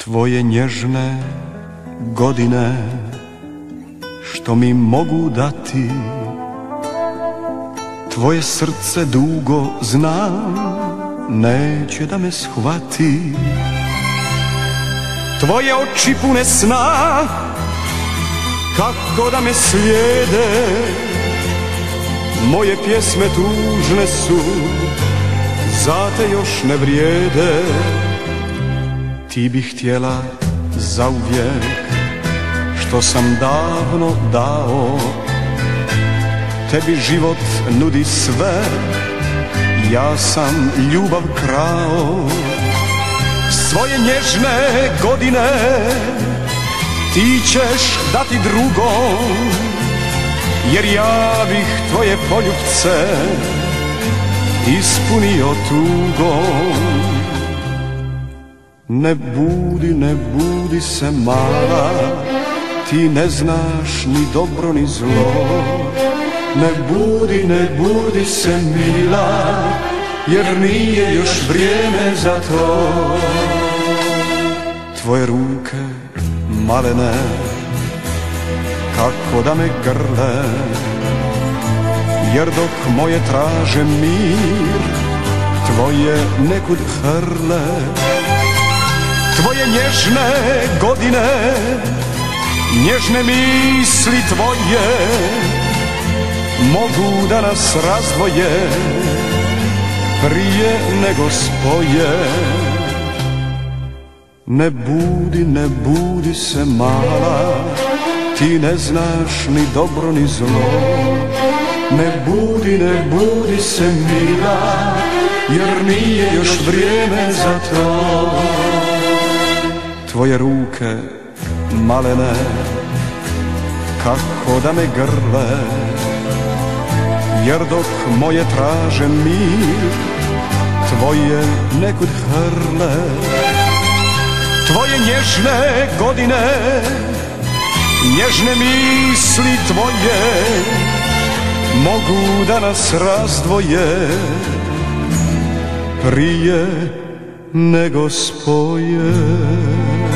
Tvoje nježne godine što mi mogu dati, tvoje srce dugo znam, neće da me shvati. Tvoje oči pune sna, kako da me slijede, moje pjesme tužne su, za te još ne vrijede. Ti bi htjela zauvijek što sam davno dao, tebi život nudi sve, ja sam ljubav krao. Svoje nježne godine ti ćeš dati drugom, jer ja bih tvoje poljupce ispunio tugom. Ne budi se mala, ti ne znaš ni dobro ni zlo. Ne budi se mila, jer nije još vrijeme za to. Tvoje ruke malene, kako da me grle, jer dok moje traže mir, tvoje nekud hrle. Tvoje nježne godine, nježne misli tvoje, mogu da nas razdvoje prije nego spoje. Ne budi se mala, ti ne znaš ni dobro ni zlo. Ne budi se mila, jer nije još vrijeme za to. Tvoje ruke malene, kako da me grle, jer dok moje traže mir, tvoje nekud hrle. Tvoje nježne godine, nježne misli tvoje, mogu da nas razdvoje prije nego spoje.